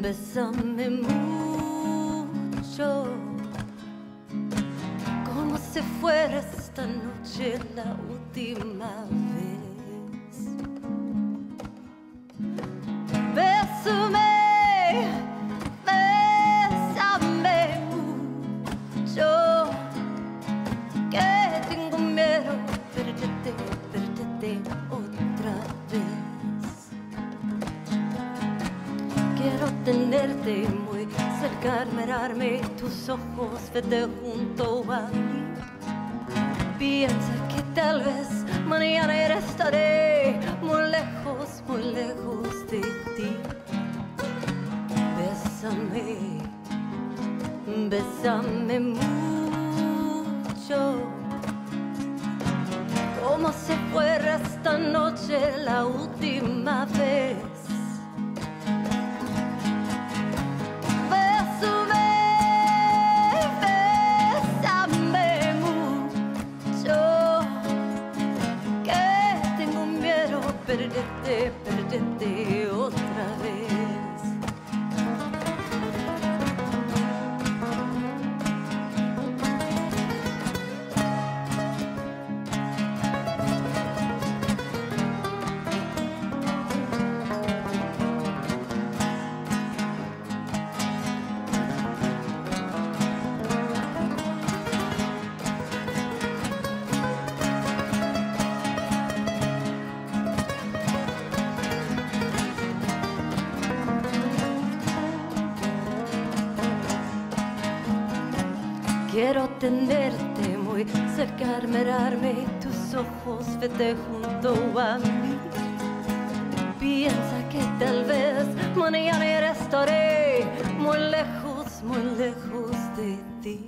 Bésame mucho, como si fuera esta noche la última vez. Bésame, bésame mucho, que tengo miedo perderte otra vez. Quiero tenerte muy cerca, mirarme tus ojos, vete junto a mí. Piensa que tal vez mañana estaré muy lejos de ti. Bésame, bésame mucho, como si fuera esta noche la última vez. Perderte otra vez. Quiero tenerte muy cerca, mirarme tus ojos, vete junto a mí. Piensa que tal vez mañana estaré muy lejos de ti.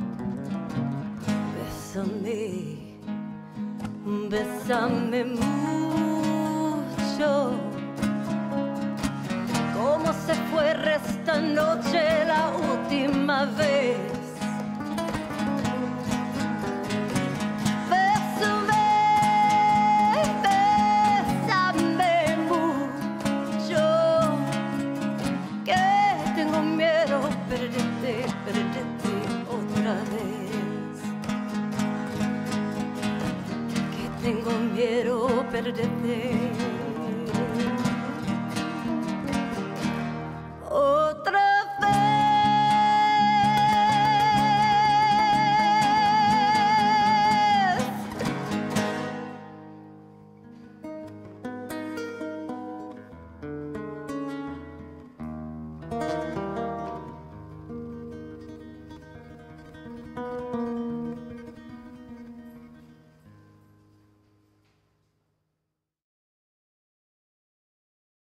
Bésame, bésame mucho, como si fuera esta noche la última vez. Perderte otra vez, que tengo miedo perderte.